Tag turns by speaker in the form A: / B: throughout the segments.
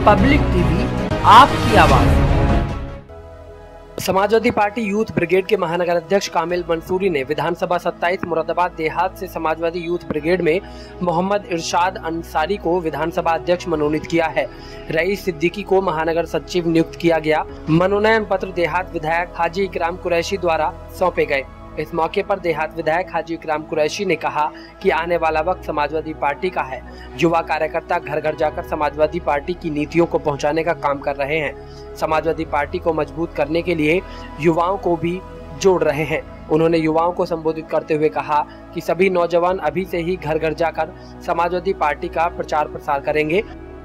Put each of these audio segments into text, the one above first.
A: Public TV, आपकी आवाज। Samajwadi party youth brigade के महानगर अध्यक्ष कामिल मंसूरी ने विधानसभा 27 मुरादाबाद देहात से समाजवादी यूथ ब्रिगेड में मोहम्मद इरशाद अंसारी को विधानसभा अध्यक्ष मनोनीत किया है। रईस सिद्दीकी को महानगर सचिव नियुक्त किया गया। मनोनयन पत्र देहात विधायक हाजी इकराम कुरैशी द्वारा सौंपे गए। इस मौके पर देहात विधायक हाजी इकराम कुरैशी ने कहा कि आने वाला वक्त समाजवादी पार्टी का है। युवा कार्यकर्ता घर घर जाकर समाजवादी पार्टी की नीतियों को पहुंचाने का काम कर रहे हैं। समाजवादी पार्टी को मजबूत करने के लिए युवाओं को भी जोड़ रहे हैं। उन्होंने युवाओं को संबोधित करते हुए कहा कि सभी नौजवान अभी से ही घर घर जाकर समाजवादी पार्टी का प्रचार प्रसार करेंगे।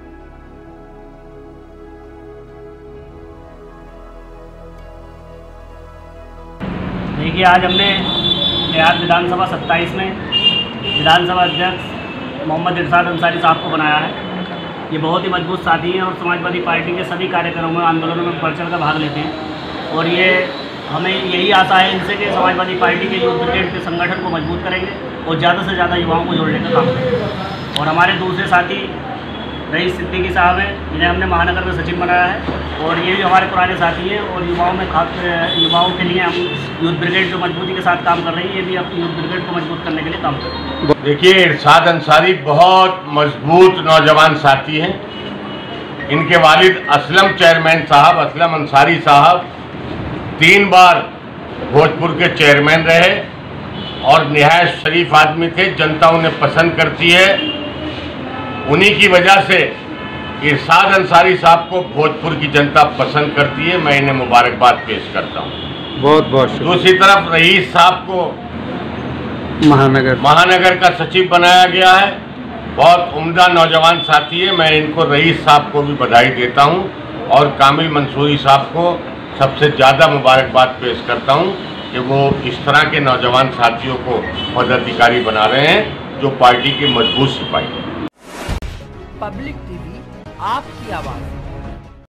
B: देखिए, आज हमने देहात विधानसभा 27 में विधानसभा अध्यक्ष मोहम्मद इरशाद अंसारी साहब को बनाया है। ये बहुत ही मजबूत साथी हैं और समाजवादी पार्टी के सभी कार्यक्रमों में, आंदोलनों में बढ़ चढ़ कर भाग लेते हैं और ये हमें यही आशा है इनसे कि समाजवादी पार्टी के यूथ ब्रिगेड के संगठन को मजबूत करेंगे और ज़्यादा से ज़्यादा युवाओं को जोड़ने का काम करेंगे। और हमारे दूसरे साथी रईस सिद्दीकी साहब हैं, जिन्हें हमने महानगर में सचिव बनाया है और ये भी हमारे पुराने साथी हैं और युवाओं के लिए हम यूथ ब्रिगेड जो मजबूती के साथ काम कर रही है, ये भी अपनी यूथ ब्रिगेड को मजबूत करने के लिए काम कर रही है।
C: देखिए, इरशाद अंसारी बहुत मजबूत नौजवान साथी हैं। इनके वालिद असलम चेयरमैन साहब, असलम अंसारी साहब 3 बार भोजपुर के चेयरमैन रहे और निहायत शरीफ आदमी थे। जनता उन्हें पसंद करती है। उन्हीं की वजह से इरशाद अंसारी साहब को भोजपुर की जनता पसंद करती है। मैं इन्हें मुबारकबाद पेश करता हूँ।
D: बहुत बहुत
C: दूसरी तरफ रईस साहब को महानगर का सचिव बनाया गया है। बहुत उम्दा नौजवान साथी है। मैं इनको रईस साहब को भी बधाई देता हूँ और कामिल मंसूरी साहब को सबसे ज़्यादा मुबारकबाद पेश करता हूँ कि वो इस तरह के नौजवान साथियों को पदाधिकारी बना रहे हैं जो पार्टी के मजबूत सिपाही हैं।
A: पब्लिक टीवी, आपकी आवाज।